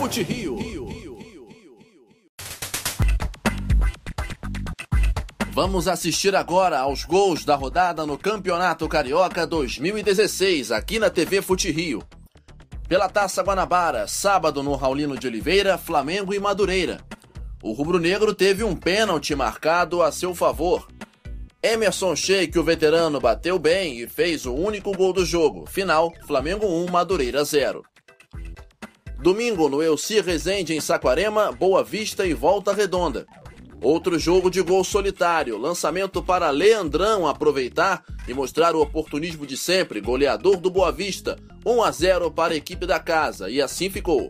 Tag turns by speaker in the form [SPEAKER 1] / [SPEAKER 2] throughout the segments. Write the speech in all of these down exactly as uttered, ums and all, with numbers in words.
[SPEAKER 1] Fute Rio. Vamos assistir agora aos gols da rodada no Campeonato Carioca dois mil e dezesseis, aqui na T V Fute Rio. Pela Taça Guanabara, sábado no Raulino de Oliveira, Flamengo e Madureira. O rubro-negro teve um pênalti marcado a seu favor. Emerson Sheik, o veterano, bateu bem e fez o único gol do jogo. Final, Flamengo um, Madureira zero. Domingo, no Elci Rezende, em Saquarema, Boa Vista e Volta Redonda. Outro jogo de gol solitário, lançamento para Leandrão aproveitar e mostrar o oportunismo de sempre, goleador do Boa Vista, um a zero para a equipe da casa, e assim ficou.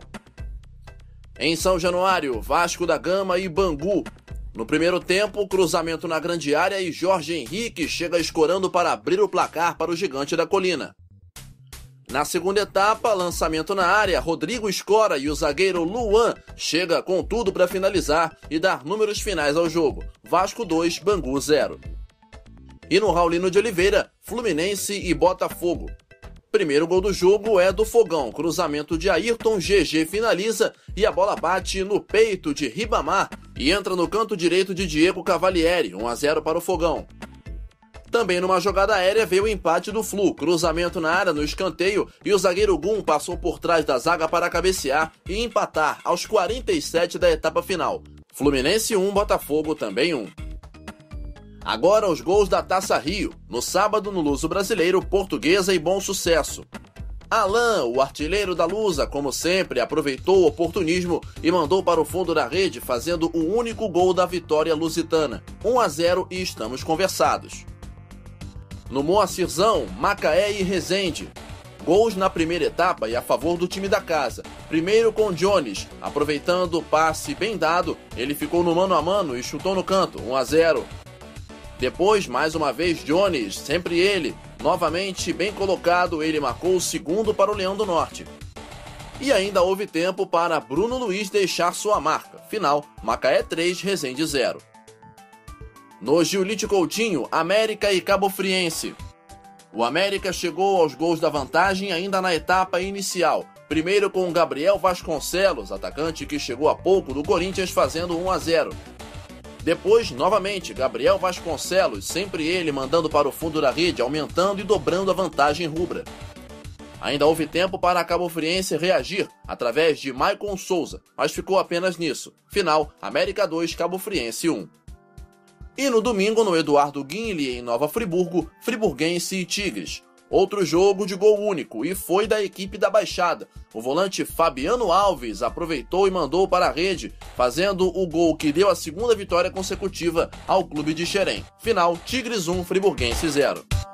[SPEAKER 1] Em São Januário, Vasco da Gama e Bangu. No primeiro tempo, cruzamento na grande área e Jorge Henrique chega escorando para abrir o placar para o Gigante da Colina. Na segunda etapa, lançamento na área, Rodrigo escora e o zagueiro Luan chega com tudo para finalizar e dar números finais ao jogo. Vasco dois, Bangu zero. E no Raulino de Oliveira, Fluminense e Botafogo. Primeiro gol do jogo é do Fogão, cruzamento de Ayrton, G G finaliza e a bola bate no peito de Ribamar e entra no canto direito de Diego Cavalieri, um a zero para o Fogão. Também numa jogada aérea veio o empate do Flu, cruzamento na área no escanteio e o zagueiro Gum passou por trás da zaga para cabecear e empatar aos quarenta e sete da etapa final. Fluminense um, Botafogo também um. Agora os gols da Taça Rio, no sábado no Luso Brasileiro, Portuguesa e Bom Sucesso. Alain, o artilheiro da Lusa, como sempre, aproveitou o oportunismo e mandou para o fundo da rede, fazendo o único gol da vitória lusitana. um a zero e estamos conversados. No Moacirzão, Macaé e Resende. Gols na primeira etapa e a favor do time da casa. Primeiro com Jones, aproveitando o passe bem dado, ele ficou no mano a mano e chutou no canto, um a zero. Depois, mais uma vez, Jones, sempre ele, novamente bem colocado, ele marcou o segundo para o Leão do Norte. E ainda houve tempo para Bruno Luiz deixar sua marca. Final, Macaé três, Resende zero. No Giulite Coutinho, América e Cabo Friense. O América chegou aos gols da vantagem ainda na etapa inicial. Primeiro com Gabriel Vasconcelos, atacante que chegou há pouco do Corinthians, fazendo um a zero. Depois, novamente, Gabriel Vasconcelos, sempre ele mandando para o fundo da rede, aumentando e dobrando a vantagem rubra. Ainda houve tempo para a Cabo Friense reagir, através de Maicon Souza, mas ficou apenas nisso. Final, América dois, Cabo Friense um. E no domingo, no Eduardo Guinle, em Nova Friburgo, Friburguense e Tigres. Outro jogo de gol único, e foi da equipe da Baixada. O volante Fabiano Alves aproveitou e mandou para a rede, fazendo o gol que deu a segunda vitória consecutiva ao clube de Xerém. Final, Tigres um, Friburguense zero.